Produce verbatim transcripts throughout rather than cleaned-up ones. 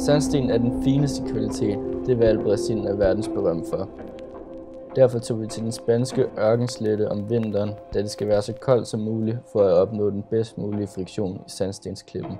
Sandsten er den fineste kvalitet, det vil Albarracin er verdensberømt for. Derfor tog vi til den spanske ørkenslette om vinteren, da det skal være så koldt som muligt for at opnå den bedst mulige friktion i sandstensklippen.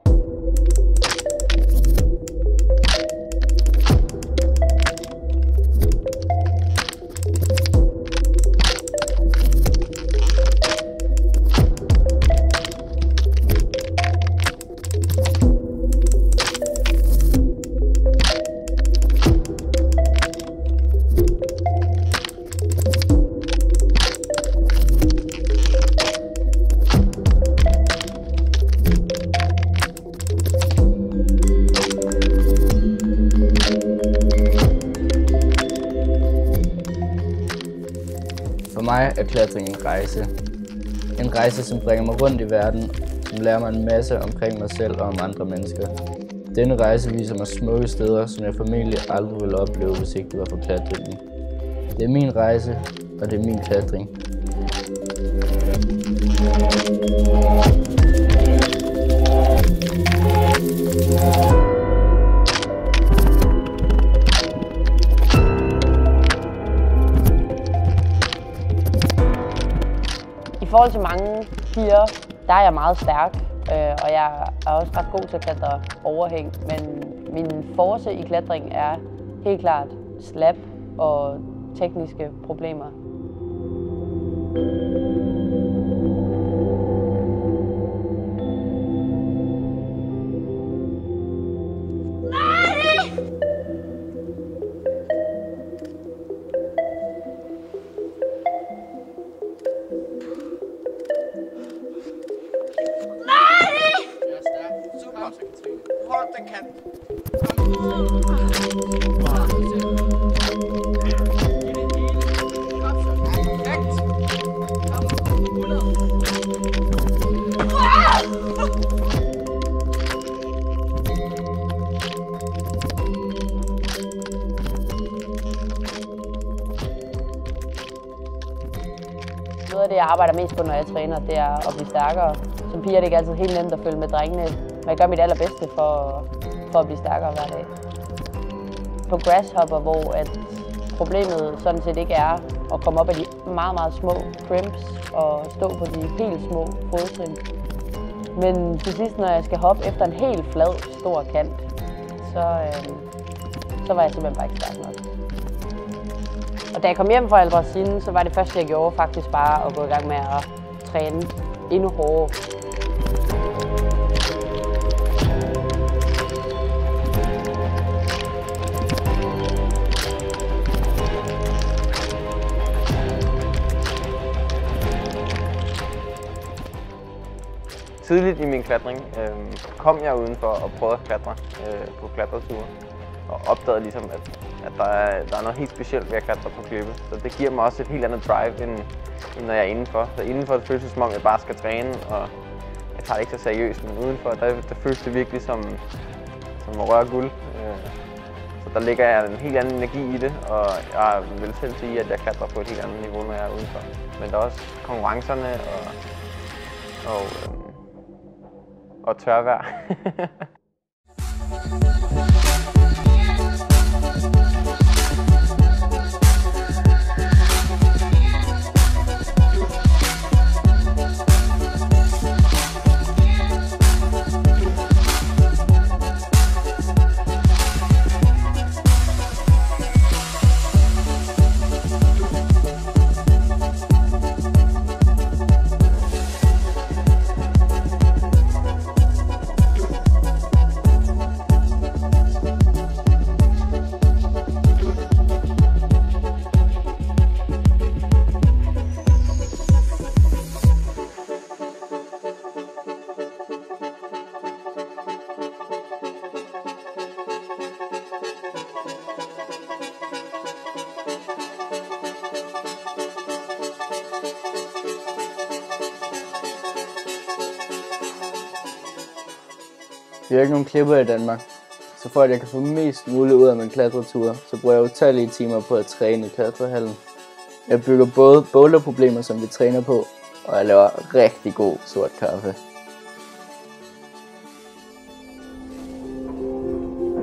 For mig er klatring en rejse. En rejse, som bringer mig rundt i verden, som lærer mig en masse omkring mig selv og om andre mennesker. Denne rejse viser mig smukke steder, som jeg formentlig aldrig ville opleve, hvis ikke det var for klatringen. Det er min rejse, og det er min klatring. I forhold til mange piger, der er jeg meget stærk, øh, og jeg er også ret god til at klatre overhæng. Men min force i klatring er helt klart slap og tekniske problemer. Hold den kant. Noget af det, jeg arbejder mest på, når jeg træner, det er at blive stærkere. Som piger er det ikke altid helt nemt at følge med drengene, men jeg gør mit allerbedste for, for at blive stærkere hver dag. På grasshopper, hvor at problemet sådan set ikke er at komme op af de meget, meget små crimps og stå på de helt små fodtrin. Men til sidst, når jeg skal hoppe efter en helt flad, stor kant, så, øh, så var jeg simpelthen bare ikke stærk nok. Og da jeg kom hjem fra Albarracin, så var det første, jeg gjorde faktisk bare at gå i gang med at træne endnu hårdere. Tidligt i min klatring øh, kom jeg udenfor og prøvede at klatre øh, på klatreture. Og opdagede ligesom, at, at der, er, der er noget helt specielt ved at klatre på klippe. Så det giver mig også et helt andet drive, end, end når jeg er indenfor. Så indenfor det føles det som om, jeg bare skal træne, og jeg tager det ikke så seriøst. Men udenfor, der, der føles det virkelig som, som at røre guld. Så der ligger jeg en helt anden energi i det, og jeg vil selv sige, at jeg klatrer på et helt andet niveau, når jeg er udenfor. Men der er også konkurrencerne og, og, øhm, og tørvejr. Vi har ikke nogen klipper i Danmark, så for at jeg kan få mest muligt ud af min klatretur, så bruger jeg utallige timer på at træne i klatrehallen. Jeg bygger både boulderproblemer, som vi træner på, og jeg laver rigtig god sort kaffe.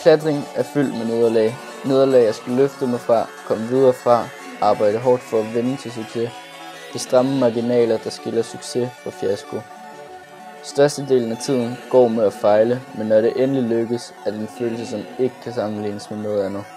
Klatring er fyldt med nederlag. Nederlag, jeg skal løfte mig fra, komme videre fra, arbejde hårdt for at vinde til succes. Det stramme marginaler, der skiller succes fra fiasko. Størstedelen af tiden går med at fejle, men når det endelig lykkes, er det en følelse, som ikke kan sammenlignes med noget andet.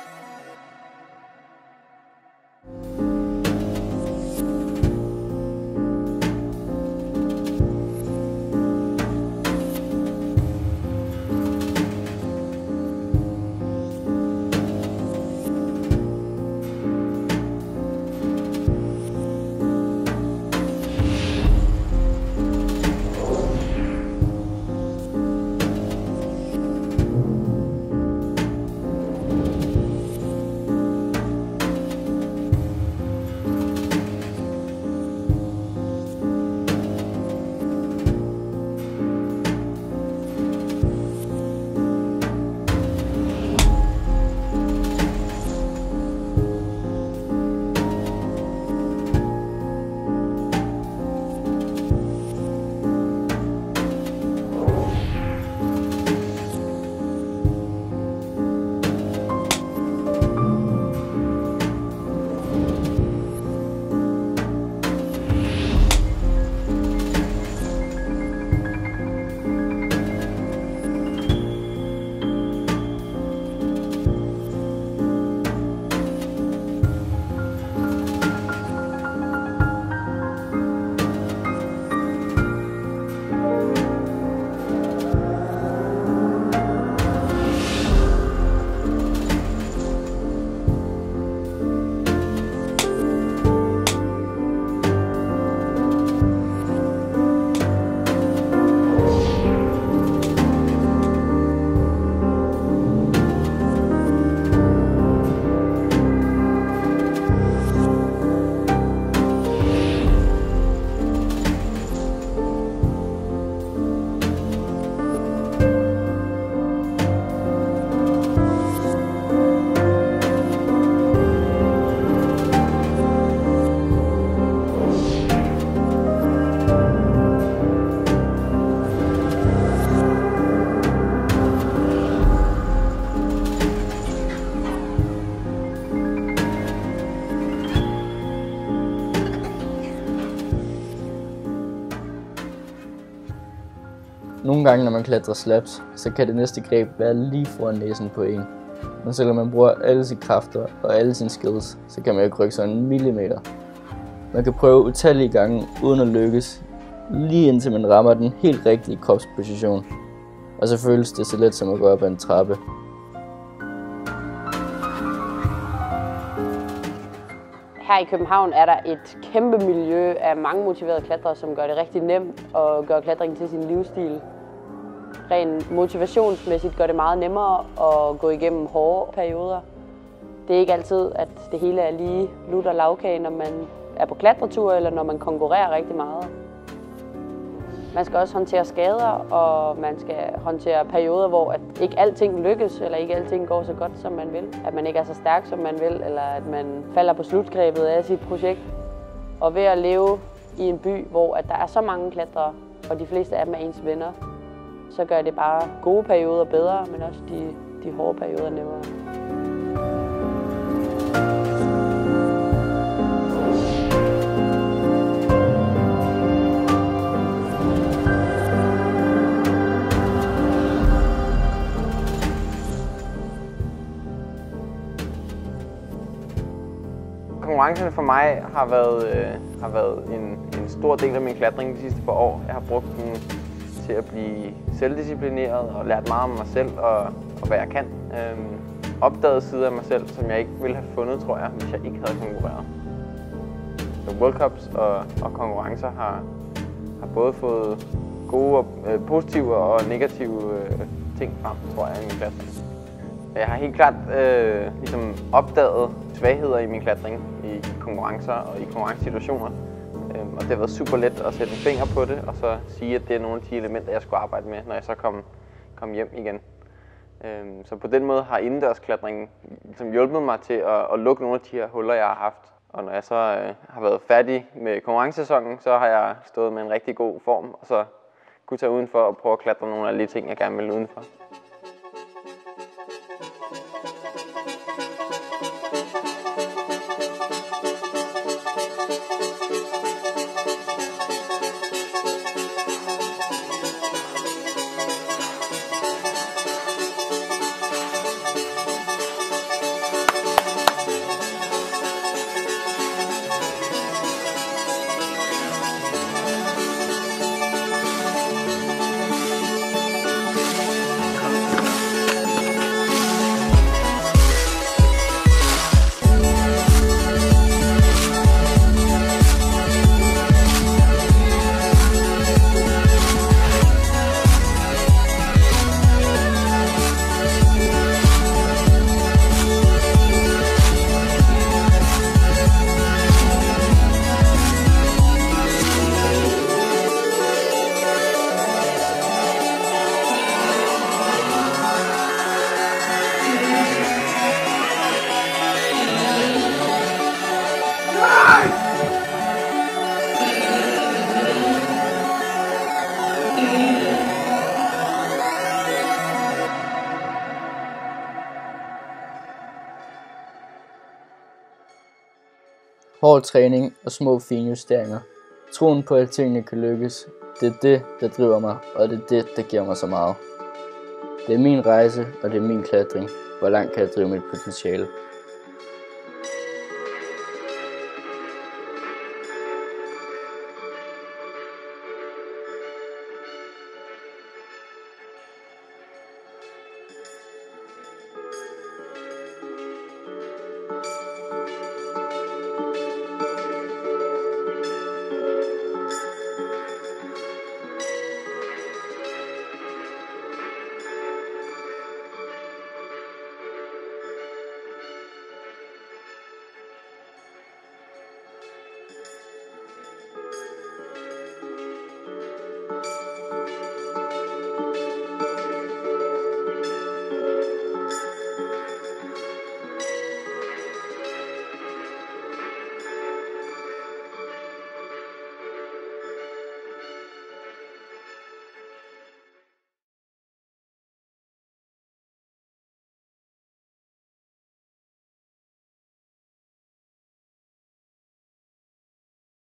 Nogle gange, når man klatrer slabs, så kan det næste greb være lige foran næsen på en. Men selvom man bruger alle sine kræfter og alle sine skills, så kan man ikke rykke sig en millimeter. Man kan prøve utallige gange uden at lykkes, lige indtil man rammer den helt rigtige kropsposition. Og så føles det så let som at gå op ad en trappe. Her i København er der et kæmpe miljø af mange motiverede klatrere, som gør det rigtig nemt og gør klatring til sin livsstil. Rent motivationsmæssigt gør det meget nemmere at gå igennem hårde perioder. Det er ikke altid, at det hele er lige lutter lavkage, når man er på klatretur eller når man konkurrerer rigtig meget. Man skal også håndtere skader, og man skal håndtere perioder, hvor at ikke alting lykkes, eller ikke alting går så godt, som man vil. At man ikke er så stærk, som man vil, eller at man falder på slutgrebet af sit projekt. Og ved at leve i en by, hvor at der er så mange klatrere, og de fleste af dem er ens venner, så gør det bare gode perioder bedre, men også de, de hårde perioder nemmere. Konkurrencerne for mig har været, øh, har været en, en stor del af min klatring de sidste par år. Jeg har brugt den til at blive selvdisciplineret og lært meget om mig selv og, og hvad jeg kan. Øhm, opdaget sider af mig selv, som jeg ikke ville have fundet, tror jeg, hvis jeg ikke havde konkurreret. Så World Cups og, og konkurrencer har, har både fået gode og øh, positive og negative øh, ting frem, tror jeg, i min klatring. Jeg har helt klart øh, ligesom opdaget svagheder i min klatring i konkurrencer og i konkurrencesituationer. Øhm, og det har været super let at sætte en finger på det og så sige, at det er nogle af de elementer, jeg skulle arbejde med, når jeg så kom, kom hjem igen. Øhm, så på den måde har indendørsklatringen ligesom hjulpet mig til at, at lukke nogle af de her huller, jeg har haft. Og når jeg så øh, har været færdig med konkurrencesæsonen, så har jeg stået med en rigtig god form og så kunne tage udenfor og prøve at klatre nogle af de ting, jeg gerne vil udenfor. Hård træning og små finjusteringer. Troen på, at tingene kan lykkes, det er det, der driver mig, og det er det, der giver mig så meget. Det er min rejse, og det er min klatring. Hvor langt kan jeg drive mit potentiale?